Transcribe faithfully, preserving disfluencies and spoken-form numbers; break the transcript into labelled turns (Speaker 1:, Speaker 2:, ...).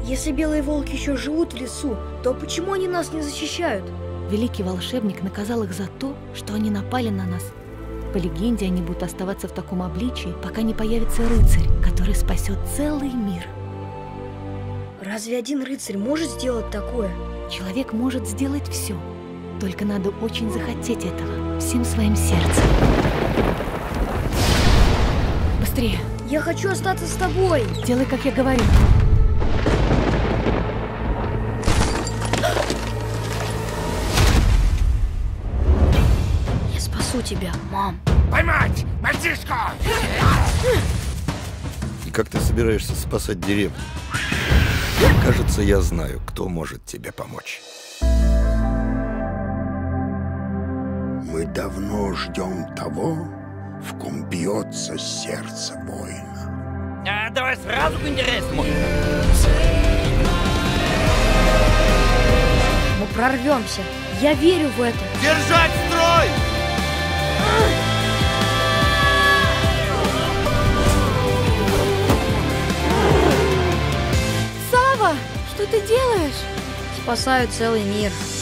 Speaker 1: Если белые волки еще живут в лесу, то почему они нас не защищают?
Speaker 2: Великий волшебник наказал их за то, что они напали на нас. По легенде, они будут оставаться в таком обличии, пока не появится рыцарь, который спасет целый мир.
Speaker 1: Разве один рыцарь может сделать такое?
Speaker 2: Человек может сделать все. Только надо очень захотеть этого всем своим сердцем. Быстрее!
Speaker 1: Я хочу остаться с тобой!
Speaker 2: Делай, как я говорю.
Speaker 1: Я спасу тебя, мам!
Speaker 3: Поймать! Мальчишку!
Speaker 4: И как ты собираешься спасать деревню? Кажется, я знаю, кто может тебе помочь.
Speaker 5: Мы давно ждем того, в ком бьется сердце воина.
Speaker 3: А, давай сразу к интересному.
Speaker 1: Мы прорвемся. Я верю в это.
Speaker 3: Держать строй!
Speaker 2: Сава, что ты делаешь?
Speaker 1: Спасаю целый мир.